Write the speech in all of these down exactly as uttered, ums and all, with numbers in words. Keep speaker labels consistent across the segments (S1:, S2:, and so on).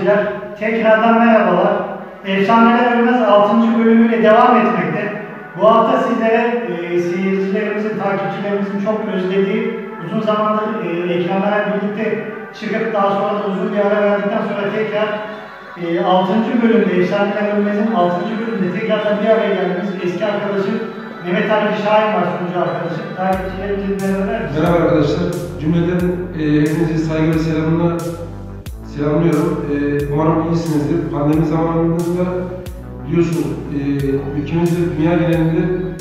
S1: takipçiler, tekrardan merhabalar. Efsaneler Ölmez altıncı bölümüyle devam etmekte. Bu hafta sizlere e, seyircilerimizin, takipçilerimizin çok özlediği, uzun zamandır e, ekranlara birlikte çıkıp daha sonra da uzun bir ara verdikten sonra tekrar e, altıncı bölümde, Efsaneler Ölmez'in altıncı bölümde tekrardan bir araya geldiğimiz eski arkadaşım Mehmet Ali Şahin var, sunucu arkadaşım. Takipçilerimizin merhabalar.
S2: Merhaba arkadaşlar. Cümleden e, hepinizi saygı ve selamla selamlıyorum. E, umarım iyisinizdir. Pandemi zamanında biliyorsunuz e, ülkemizde, dünya genelinde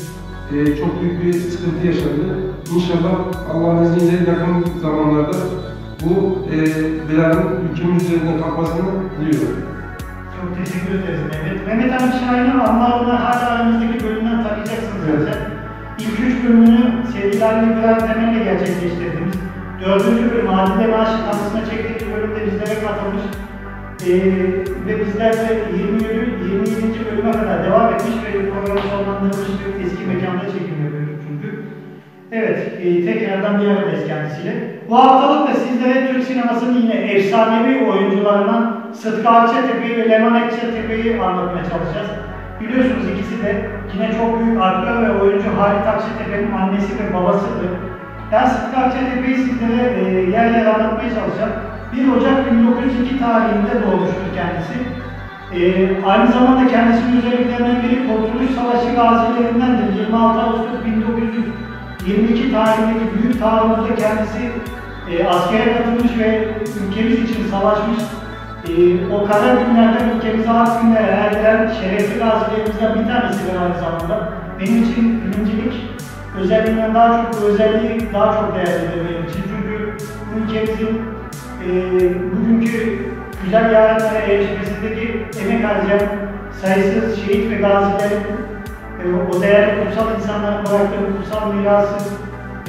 S2: e, çok büyük bir sıkıntı yaşandı. İnşallah Allah'ın izniyle yakın zamanlarda bu e, belanın ülkemiz üzerinden kalkmasını diliyorum.
S1: Çok teşekkür ederiz Mehmet. Mehmet Ali Şahin'in anlarını hala aramızdaki bölümden tanıyacaksınız zaten. Evet. İlk üç bölümünü sevgili Ali İbrahim Temel'le gerçekleştirdiğimiz dördüncü bölüm Adile Naşit anısına çektiği bölümde bizlere katılmış ee, ve bizler de yirmi yedinci bölüme kadar devam etmiş ve programı sonlandırmış bir eski mekanda çekim yapıyoruz çünkü. Evet, e, tekrardan bir aradayız kendisiyle. Bu haftalık da sizlere Türk sinemasının yine efsanevi oyuncularından Sıtkı Akçatepe'yi ve Leman Akçatepe'yi anlatmaya çalışacağız. Biliyorsunuz ikisi de yine çok büyük aktör ve oyuncu Halit Akçatepe'nin annesi ve babasıdır. Ben Sıtkı Akçatepe'yi sizlere e, yer yer anlatmaya çalışacağım. bir Ocak bin dokuz yüz iki tarihinde doğmuştur kendisi. E, aynı zamanda kendisinin özelliklerinden biri Kurtuluş Savaşı gazilerindendir. yirmi altı Ağustos bin dokuz yüz yirmi iki tarihindeki büyük taarruzda kendisi e, askere katılmış ve ülkemiz için savaşmış. E, o kara günlerde ülkemize hak günlere erdiren şerefli gazilerimizden bir tanesidir aynı zamanda. Benim için birincilik özelliğinden daha çok, özelliği daha çok değerlidir benim için. Çünkü bu ülkemizin e, bugünkü güzel yarınlara erişmesindeki emek harcayan sayısız şehit ve gazilerin e, o değerli kutsal insanların bıraktığı kutsal mirası e,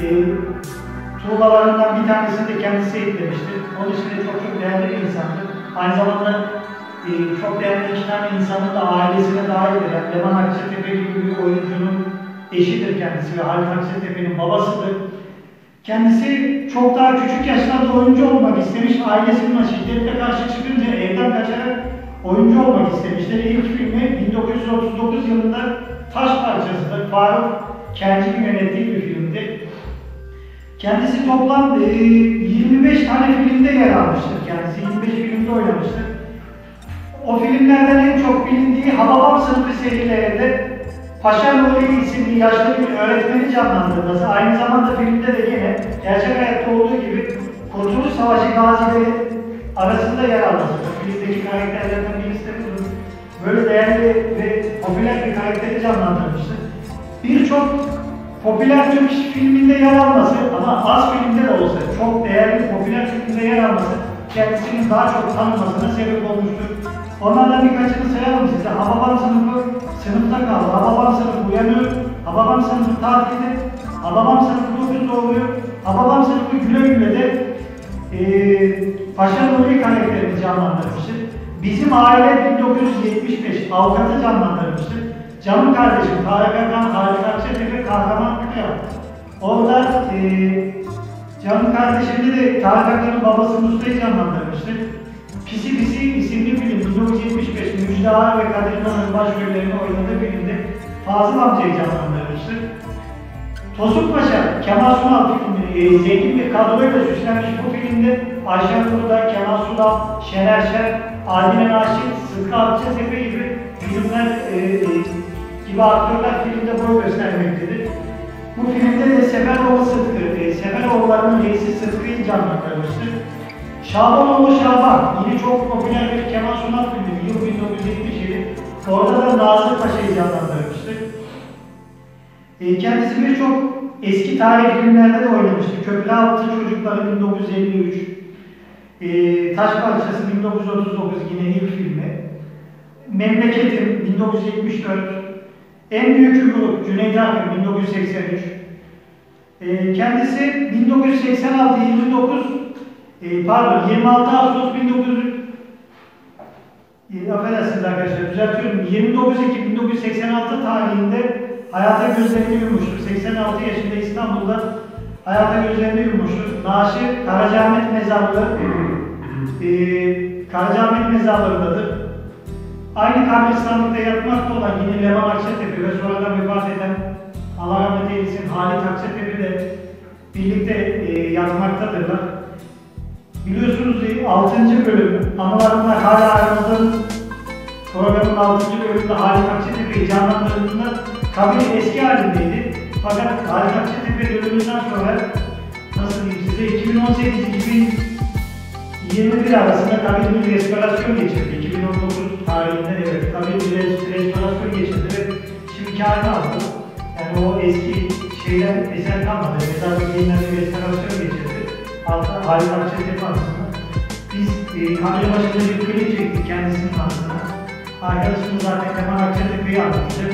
S1: tuğlalarından bir tanesini de kendisi eklemiştir. Onun için de çok çok değerli bir insandır. Aynı zamanda e, çok değerli iki tane insanın da ailesine dahil eden Leman Akçatepe gibi bir oyuncunun eşidir kendisi ve Halit Akçatepe'nin babasıdır. Kendisi çok daha küçük yaşlarda oyuncu olmak istemiş, ailesinin şiddetle karşı çıkınca evden kaçarak oyuncu olmak istemiştir. İlk filmi bin dokuz yüz otuz dokuz yılında Taş Parçası'dır. Faruk Kerci'nin yönettiği bir filmdi. Kendisi toplam e, yirmi beş tane filmde yer almıştır kendisi, yirmi beş filmde oynamıştır. O filmlerden en çok bilindiği Hababam sınıfı serilerinde Paşa Nuri isimli yaşlı bir öğretmeni canlandırması, aynı zamanda filmde de yine gerçek hayatta olduğu gibi Kurtuluş Savaşı gazileri arasında yer almıştır. Filmdeki karakterlerden birisi de budur. Böyle değerli ve popüler bir karakteri canlandırmıştır. Birçok popüler Türk filminde yer alması ama az filmde de olsa çok değerli popüler filmde yer alması kendisinin daha çok tanınmasına sebep olmuştur. Onlardan birkaçını sayalım size. Hababam sınıfı sınıfta kaldı, Hababam sınıfı uyanıyor, Hababam sınıfı tatilde, Hababam sınıfı dokuz doğuyor, Hababam sınıfı güle güle de e, Paşa Nuri karakterini canlandırmıştır. Bizim aile bin dokuz yüz yetmiş beş avukatı canlandırmıştır. Canım kardeşim Tarık Akan, Halit Akçatepe kahraman kıya. Orada e, canım kardeşimde de Tarık Akan'ın babası Mustafa'yı canlandırmıştır. Pisi Pisi isimli film bin dokuz yüz yetmiş beş Müjde Ar ve Kadir İnanır'ın başrollerini oynadığı filmde Fazıl amcayı canlandırmıştır. Tosun Paşa, Kemal Sunal filmi, e, zengin bir kadroyla süslenmiş bu filmde Ayşen Kuru'da, Kemal Sunal, Şener Şen, Adile Naşit, Sıtkı Akçatepe gibi filmler e, e, gibi aktörler filmde boy göstermektedir. Bu filmde de Seferoğlu Sıtkı, e, Seferoğullarının reisi Sıtkı'yı canlandırmıştır. Şabanoğlu Şaban, yine çok popüler bir Kemal Sunal filmi, yıl bin dokuz yüz yetmiş yedi. Orada da Nazır Paşa'yı canlandırmıştır. E, kendisi birçok eski tarih filmlerde de oynamıştır. Köprü Altı Çocukları bin dokuz yüz elli üç, e, Taş Parçası bin dokuz yüz otuz dokuz yine ilk filmi. Memleketim bin dokuz yüz yetmiş dört, En Büyük Yumruk Cüneyt Arkın bin dokuz yüz seksen üç. E, kendisi bin dokuz yüz seksen altı yirmi dokuz e, pardon yirmi altı Ağustos bin dokuz yüz e, affedersiniz arkadaşlar düzeltiyorum. yirmi dokuz Ekim bin dokuz yüz seksen altı tarihinde hayata gözlerini yummuştur. seksen altı yaşında İstanbul'da hayata gözlerini yummuştur. Naaşı Karacaahmet Mezarlığı e, Karacaahmet mezarlarındadır. Aynı kabristanlıkta yatmakta olan yine Leman Akçatepe ve sonradan vefat eden Allah rahmet eylesin Halit Akçatepe de birlikte e, yatmaktadırlar. Biliyorsunuz altıncı bölüm Anılarımda Hala Aramızda programın altıncı bölümünde Halit Akçatepe'yi canlandırdığında kabir eski halindeydi. Fakat Halit Akçatepe döneminden sonra nasıl diyeyim size iki bin on sekiz iki bin yirmi bir arasında kabir bir restorasyon geçirdi. iki bin on dokuz tarihinde evet kabir bir restorasyon geçirdi ve şimdiki haline aldı. Yani o eski şeyler eser kalmadı. Mezarlık yeniden bir restorasyon geçirdi. Altta Halit Akçatepe anısına. Biz e, kamera başında bir klip çektik kendisinin anısına. Arkadaşımız zaten Leman Akçatepe'yi anlatacak.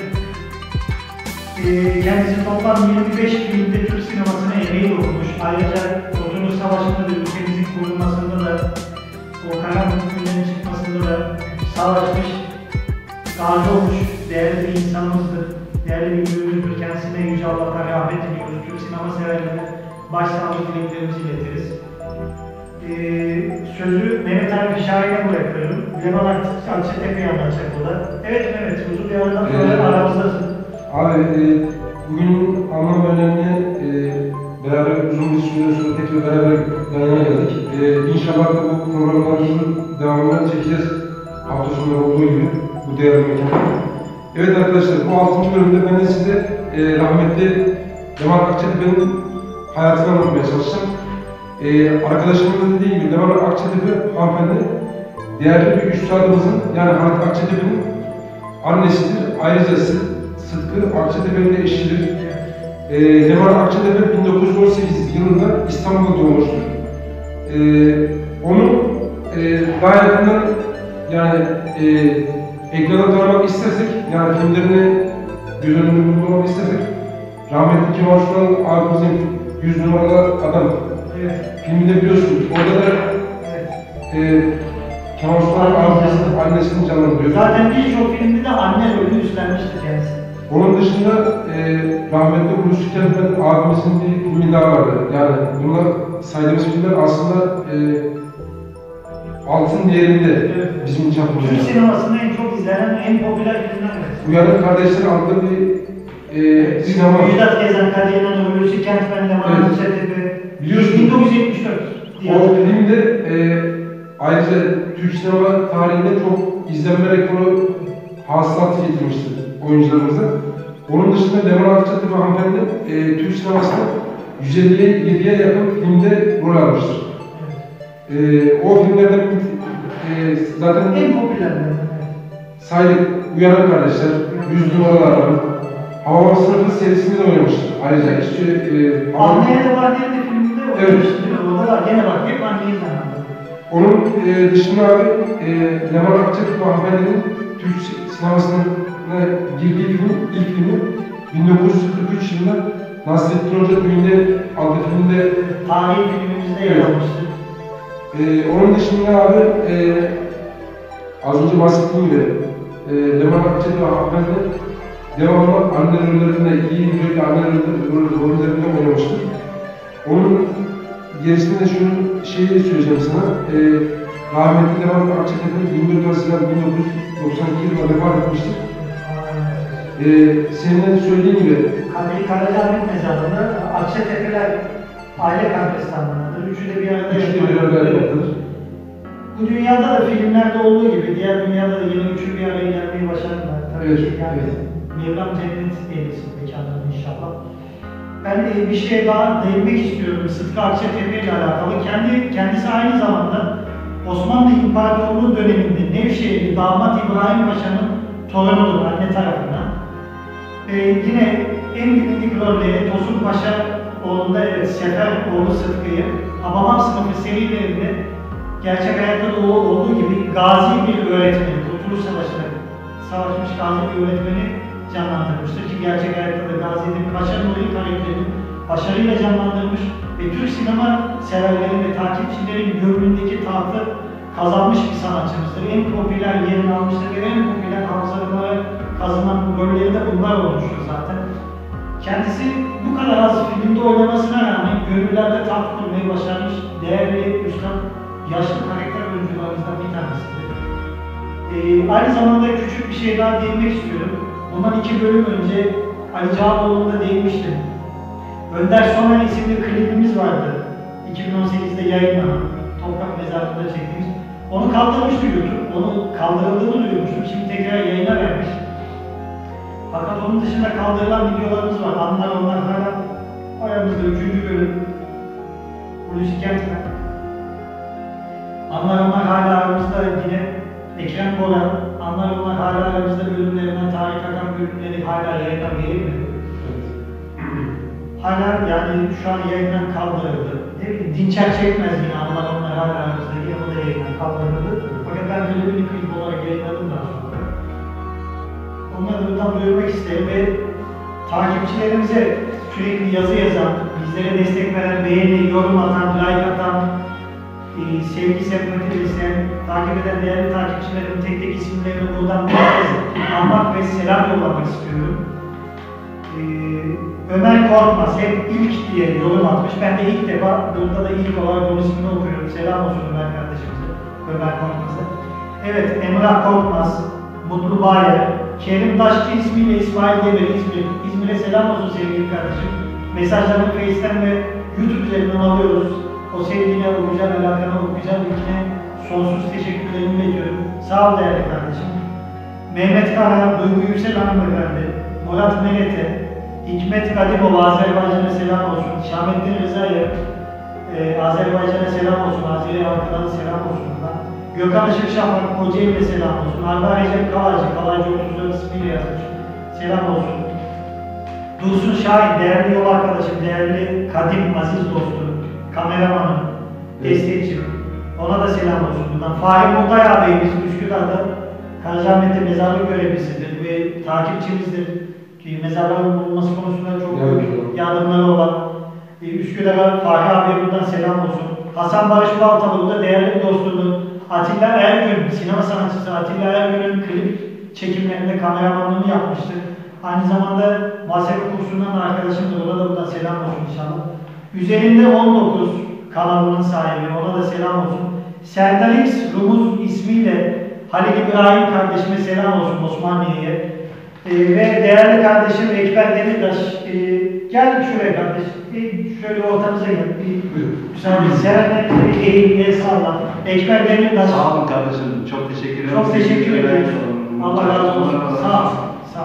S1: E, kendisi toplam yirmi beş filmde Türk sinemasına emeği dokunmuş. Ayrıca Kurtuluş Savaşı'nda da ülkemizin kurulmasında da o karanlık günlerin çıkmasında da savaşmış, gazi olmuş, değerli bir insanımızdır. Değerli bir büyüğümüzdür. Kendisine Yüce Allah'tan rahmet diliyoruz. Türk sinema severlerine başsağlığı dileklerimizi iletiriz. Ee, sözü Mehmet Ali Şahin'e bırakıyorum. Leman Akçatepe'yi anlatacak o da. Evet Mehmet, uzun bir aradan sonra ee, aramızdasın.
S2: Abi, e, bugünün anlam önemli. E, beraber uzun bir süre sonra tekrar beraber yanına geldik. E, İnşallah da bu programlarımızın devamını çekeceğiz. Hafta sonları olduğu gibi bu değerli mekanda. Evet arkadaşlar, bu altıncı bölümde ben de size e, rahmetli Leman Akçatepe'nin hayatını anlatmaya çalışacağım. Ee, arkadaşımın dediği gibi Leman Akçatepe hanımefendi değerli bir üstadımızın yani Halit Akçatepe'nin annesidir. Ayrıca Sıtkı Akçatepe'nin de eşidir. Ee, Leman Akçatepe bin dokuz yüz on sekiz yılında İstanbul'da doğmuştur. Ee, onu e, daha yakından yani e, ekrana tanımak istersek yani filmlerini göz önünde bulundurmak istersek rahmetli Kemal Sunal abimizin yüz numaralı adam evet. Filminde biliyorsunuz, orada da evet. e, Kemal Sunal abimizin annesini canlandırıyor.
S1: Zaten birçok filmde de anne rolünü üstlenmiştir kendisi.
S2: Onun dışında e, rahmetli Hulusi Kentmen abimizin bir filmi daha vardı. Yani bunlar saydığımız filmler aslında e, altın değerinde evet. Bizim çapımızda.
S1: Türk sinemasında en çok izlenen, en popüler filmler evet.
S2: Uyanık Kardeşler adlı bir e, sinema.
S1: Müjdat Gezen, Kadir İnanır, Hulusi Kentmen, Leman Akçatepe.
S2: Biliyorsunuz,
S1: bin dokuz yüz yetmiş dört.
S2: O filmde e, ayrıca Türk sinema tarihinde çok izlenme rekoru hasılatı getirmiştir oyuncularımıza. Onun dışında Leman Akçatepe hanımefendi e, Türk sinemasında yüz elli yediye yakın filmde rol almıştır. Evet. E, o filmlerden e, zaten
S1: en popülerlerden
S2: saydık Uyanık Kardeşler, Yüz Numaralı Araba, Hababam Sınıfı serisinde de oynamıştır. Ayrıca işte e,
S1: Anne'ye de var diye de filmde oynamıştır. Evet. O da var. Gene bak hep Anne'yi zannedim.
S2: Onun e, dışında abi e, Leman Akçatepe hanımefendinin Türk sinemasına girdiği film, ilk filmi bin dokuz yüz kırk üç yılında Nasrettin Hoca Düğünde adlı filmde
S1: tarihi filmimizde yer almıştır.
S2: E, onun dışında abi e, az önce bahsettiğim gibi e, Leman Akçatepe hanımefendi devamlı anne rollerinde, iyi bir anne rollerinde oynamıştır. Onun gerisinde şunu şeyi söyleyeceğim sana. E, rahmetli Leman Akçatepe yirmi dört Haziran bin dokuz yüz doksan iki yılında vefat etmiştir. E, senin de söylediğin gibi
S1: Kadir Karacaahmet mezarında Akçatepe'ler aile kabristanlığıdır. Üçü de bir arada yapılır. Bu dünyada da filmlerde olduğu gibi diğer dünyada da yine üçü bir araya gelmeyi başardılar. Tabii evet, ki yani evet. Mevlam cennet eylesin mekanlarını inşallah. Ben e, bir şey daha değinmek istiyorum Sıtkı Akçatepe ile alakalı. Kendi, kendisi aynı zamanda Osmanlı İmparatorluğu döneminde Nevşehirli damat İbrahim Paşa'nın torunudur anne tarafından. E, yine en bilindik rolleri Tosun Paşa oğlunda evet, Sefer oğlu Sıtkı'yı Hababam Sınıfı serilerinde gerçek hayatta da olduğu gibi gazi bir öğretmeni, Kurtuluş Savaşı'nda savaşmış gazi bir öğretmeni canlandırmıştır ki gerçek hayatta da Gazi'nin Paşa Nuri karakterini başarıyla canlandırmış ve Türk sinema severlerin ve takipçilerin gönlündeki tahtı kazanmış bir sanatçımızdır. En popüler yerini almıştır ve en popüler hafızalara kazınan rolleri de bunlar olmuştur zaten. Kendisi bu kadar az filmde oynamasına rağmen gönüllerde taht kurmayı başarmış değerli üstad, yaşlı karakter kurucularımızdan bir tanesidir. Ee, aynı zamanda küçük bir şey daha değinmek istiyorum. Bundan iki bölüm önce Ali Cağaloğlu'nda değinmiştim. Önder Soner isimli klibimiz vardı. iki bin on sekizde yayınlanan, Toprak Mezarlığı'nda çektiğimiz. Onu kaldırmıştı YouTube. Onu kaldırıldığını duyurmuştum. Şimdi tekrar yayına vermiş. Fakat onun dışında kaldırılan videolarımız var. Anlar onlar hala aramızda üçüncü bölüm. Hulusi Kentmen. Anlar onlar hala aramızda yine Ekrem Boran. Anlar onlar hala aramızda bölümlerinden Tarık Akan bölümleri hala yayına verilmedi. Hala yani şu an yayından kaldırıldı. Ne bileyim Dinçer Çekmez yine Anlar onlar hala aramızda yine o da yayından kaldırıldı. Fakat ben böyle bir klip olarak yayınladım daha sonra. Onları buradan duyurmak isterim ve takipçilerimize sürekli yazı yazan, bizlere destek veren, beğeni, yorum atan, like atan, e, sevgi, sempati besleyen, takip eden değerli takipçilerimin tek tek isimlerini buradan bir kez anmak ve selam yollamak istiyorum. E, Ömer Korkmaz hep ilk diye yorum atmış. Ben de ilk defa burada da ilk olarak onun ismini okuyorum. Selam olsun Ömer kardeşimize, Ömer Korkmaz'a. Evet, Emrah Korkmaz, Mutlu Bayer, Kerim Daşçı ismiyle İsmail Demir, İzmir. İzmir'e selam olsun sevgili kardeşim. Mesajlarını Face'ten ve YouTube üzerinden alıyoruz. O sevgine, o güzel alakana, o güzel ilkine sonsuz teşekkürlerimi bekliyorum. Sağ ol değerli kardeşim. Mehmet Kara, Duygu Yüksel Hanımefendi, Murat Melete, Hikmet Kadimov, Azerbaycan'a selam olsun. Şahmettin Rıza'ya, e, Azerbaycan'a selam olsun. Azeri Arkadan selam olsun. Gökhan Işık Şafak, Kocaeli'ne selam olsun. Arda Recep Kalaycı, Kalaycı otuz dört ismiyle yazmış. Selam olsun. Dursun Şahin, değerli yol arkadaşım, değerli kadim, aziz dostum, kameramanım, destekçim. Ona da selam olsun buradan. Fahri Muntay ağabeyimiz Üsküdar'da Karacaahmet'te mezarlık görevlisidir ve takipçimizdir. Ki mezarların bulunması konusunda çok büyük yardımları olan e, Üsküdar'a Fahri ağabey buradan selam olsun. Hasan Barış Baltalı'da değerli bir dostumdur. Atilla Ergün, sinema sanatçısı Atilla Ergün'ün klip çekimlerinde kameramanlığını yapmıştı. Aynı zamanda muhasebe kursundan arkadaşımdır, ona da buradan selam olsun inşallah. Üzerinde on dokuz kanalının sahibi, ona da selam olsun. Serdar X Rumuz ismiyle Halil İbrahim kardeşime selam olsun Osmaniye'ye. Ee, ve değerli kardeşim Ekber Demirtaş, e, gel şuraya kardeş, e, şöyle ortamıza gel. Güzel bir serenle bir eğil, el salla. Ekber Demirtaş.
S3: Sağ olun kardeşim, çok teşekkür ederim.
S1: Çok teşekkür ederim. Allah razı olsun. Sağ ol. Sağ ol.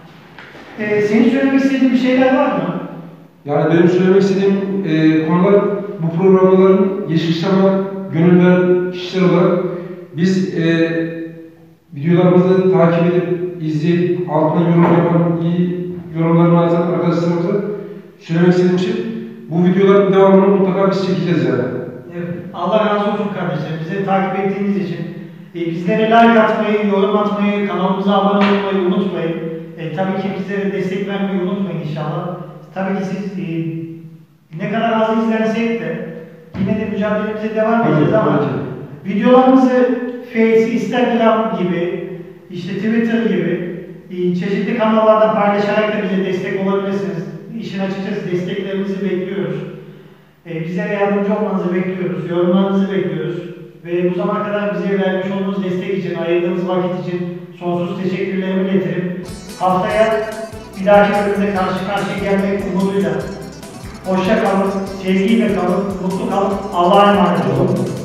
S1: Ee, senin söylemek istediğin bir şeyler var mı?
S2: Yani benim söylemek istediğim e, konular bu programların Yeşilçam'a gönül veren kişiler olarak biz e, videolarımızı takip edip izleyip altına yorum yapan iyi yorumlarını atan arkadaşlarımıza söylemek istediğim şey bu videoların devamını mutlaka biz çekeceğiz yani.
S1: Evet. Allah razı olsun kardeşler. Bizi takip ettiğiniz için. E, bizlere like atmayı, yorum atmayı, kanalımıza abone olmayı unutmayın. E, tabii ki bizlere destek vermeyi unutmayın inşallah. Tabii ki siz e, ne kadar az izlensek de yine de mücadelemize devam edeceğiz ama videolarımızı Face, Instagram gibi, işte Twitter gibi e, çeşitli kanallardan paylaşarak da bize destek olabilirsiniz. İşin açıkçası desteklerinizi bekliyoruz. E, bizlere yardımcı olmanızı bekliyoruz, yorumlarınızı bekliyoruz. Ve bu zamana kadar bize vermiş olduğunuz destek için, ayırdığınız vakit için sonsuz teşekkürlerimi iletirim. Haftaya bir dahaki bölümde karşı karşıya gelmek umuduyla. Hoşça kalın, sevgiyle kalın, mutlu kalın, Allah'a emanet olun.